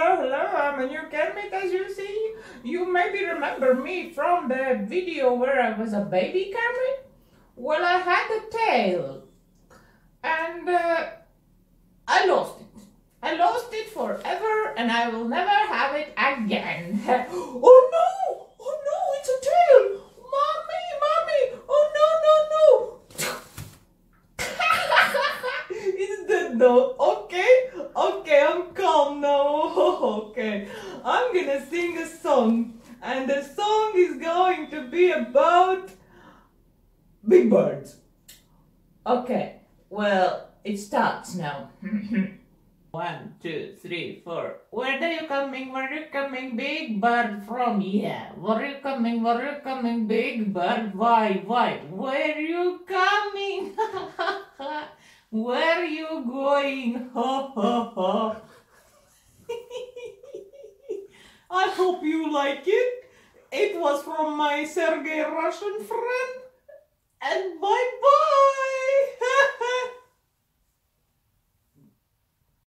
hello, I'm a new Kermit, as you see. You maybe remember me from the video where I was a baby Kermit. Well, I had a tail, and I lost it. I lost it forever, and I will never have it again. Oh no! Oh no, it's a tail! Mommy, mommy! Oh no, no, no! Is that no? Okay, okay, I'm calm now. Okay, I'm gonna sing a song, and the song is going to be about big birds. Okay, well, it starts now. 1, 2, 3, 4. Where are you coming? Where are you coming, big bird from? Yeah. Where are you coming? Where are you coming, big bird? Why? Where are you coming? Where are you going? Ha ha ha. I hope you like it. It was from my Sergei Russian friend. And bye bye.